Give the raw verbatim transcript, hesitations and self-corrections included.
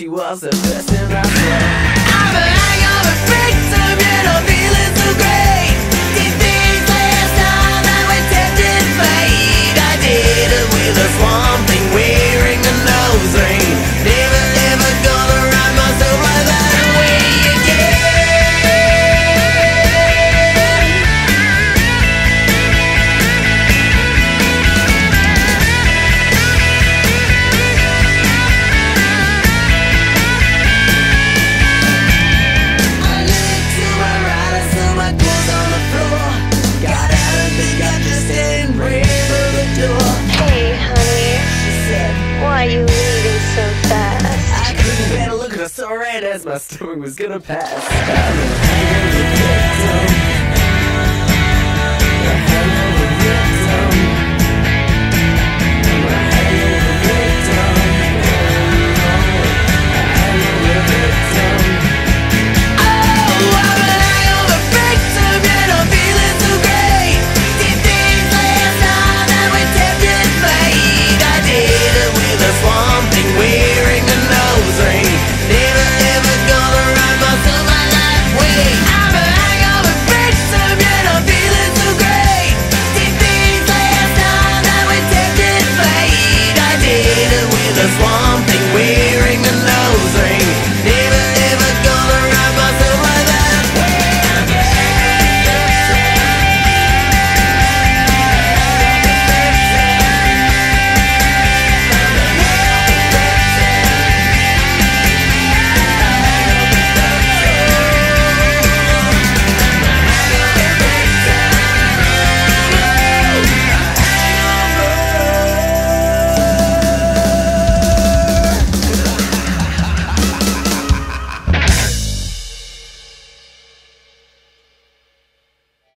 she was the first in I saw. I'm a hangover victim, yet I'm feeling so great. Did things last time that we tempted fate. I did it with a swamp thing wearing a nose ring. Never ever gonna ride myself like that away again. I looked to my right, I saw my clothes on the floor. Got out of bed, got dressed and ran for the door. Hey, honey, She said, why are you leaving so fast? I couldn't bear to look at her so red as my stomach was gonna pass. I'm a hangover victim.